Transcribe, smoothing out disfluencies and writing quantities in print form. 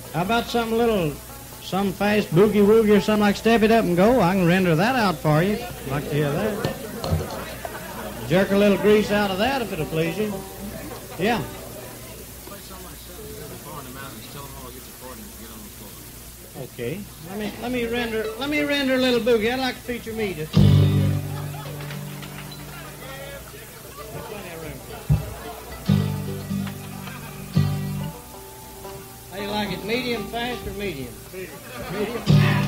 How about some fast boogie woogie or something like Step It Up and Go? I can render that out for you. I'd like to hear that. Jerk a little grease out of that if it'll please you. Yeah. Okay. Let me render a little boogie. I'd like to feature me just. How you like it? Medium fast or medium? Medium fast.